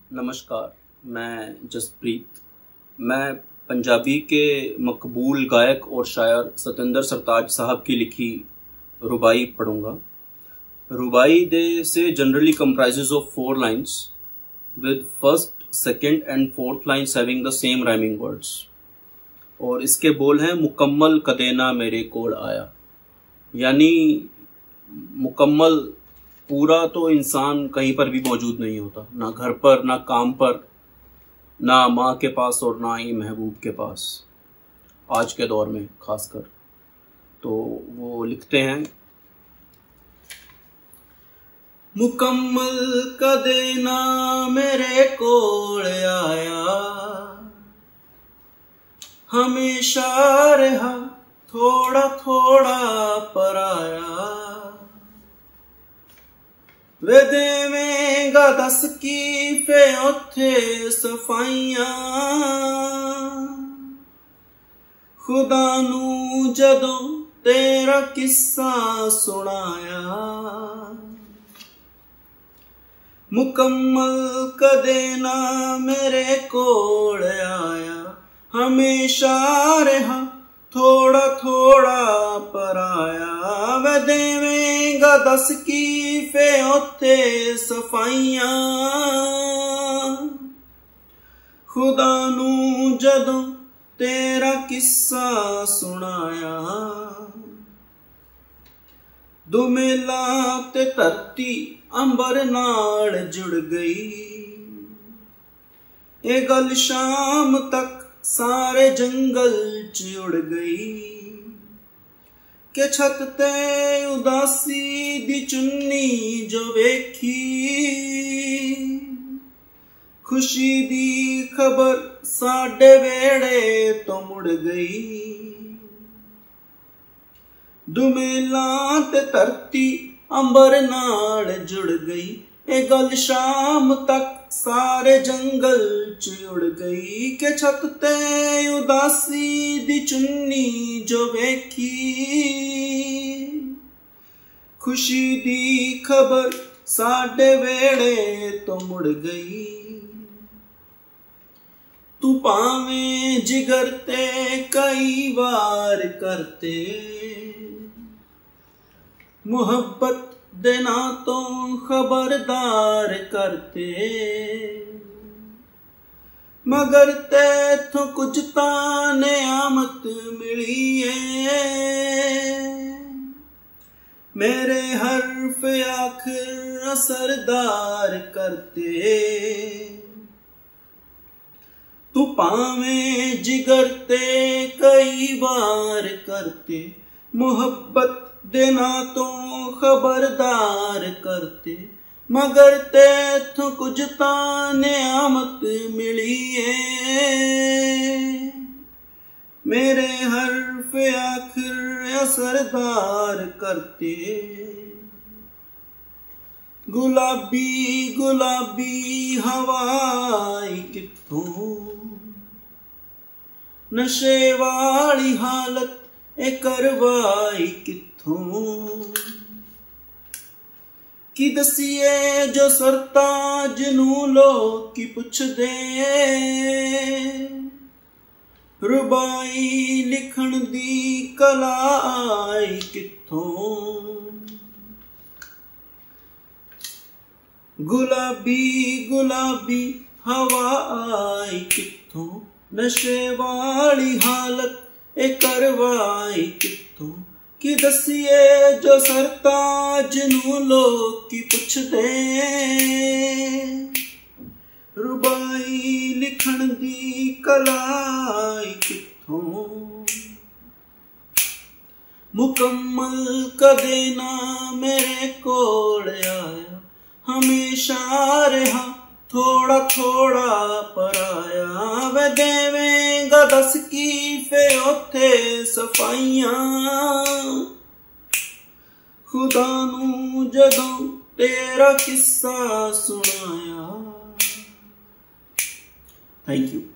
नमस्कार, मैं जसप्रीत। मैं पंजाबी के मकबूल गायक और शायर सतिंदर सरताज साहब की लिखी रुबाई पढ़ूंगा। रुबाई they say generally comprises of 4 lines with first, second and fourth lines having the same rhyming words। और इसके बोल हैं मुकम्मल कदेना मेरे कोल आया, यानी मुकम्मल पूरा तो इंसान कहीं पर भी मौजूद नहीं होता, ना घर पर, ना काम पर, ना माँ के पास और ना ही महबूब के पास, आज के दौर में खासकर। तो वो लिखते हैं, मुकम्मल कदेना मेरे कोल आया, हमेशा रहा थोड़ा थोड़ा पराया, वे देवेंगा दस की फे उथे सफाइयां, खुदा नू जदों तेरा किस्सा सुनाया, मुकम्मल कदेना मेरे कोल आया, हमेशा रहा थोड़ा थोड़ा पराया, वे देवेंगा दस की फे उथे सफाइयां, खुदा नू जदों तेरा किस्सा सुनाया, दुमेला ते धरती अंबर नाल जुड़ गई, ये गल शाम तक सारे जंगल च उड़ गई, के छत ते उदासी दी चुन्नी जो वेखी, खुशी दी खबर साडे वेड़े तो मुड़ गई, दुमेला ते धरती अंबर नाल जुड़ गई, ए गल शाम तक सारे जंगल च उड़ गई, के छत ते उदासी दी चुन्नी जो वेखी, खुशी दी खबर साडे वेड़े तो मुड़ गई, तू पावें जिगर ते कई बार करते, मुहब्बत देना तो खबरदार करते, मगर तेथों कुछ ताने आमत मिली है, मेरे हर्फ आखिर असरदार करते, तू पावें जिगर ते कई बार करते, मुहब्बत देना तो खबरदार करते, मगर तेथों कुछ ताने आमत मिली है, मेरे हर्फ आखिर असरदार करते, गुलाबी गुलाबी हवाई कित्थों, नशे वाली हालत ए करवाई कित्थों, कि दसिए जो सरताज नू लोग की पुछ दे, रुबाई लिखण दी कला आई कित्थों, गुलाबी गुलाबी हवा आई कित्थों, नशे वाली हालत ए करवाई कित्थों, कि दसिए जो सरताज नू लोग की पुछ दे, रुबाई लिखण दी कलाई कित्थों, मुकम्मल कदेना मेरे कोल आया, हमेशा रहा थोड़ा थोड़ा पराया, वे देवेंगा दस की फे उथे सफाइयां, खुदा नू जदों तेरा किस्सा सुनाया। Thank you.